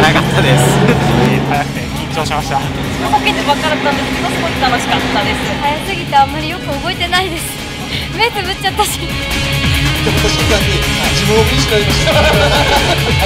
早かったです。 早くて緊張しました。 こけてばっかだったんですけど、すごい楽しかったです。早すぎてあんまりよく覚えてないです。目つぶっちゃったし。 瞬間に自分を見失いました。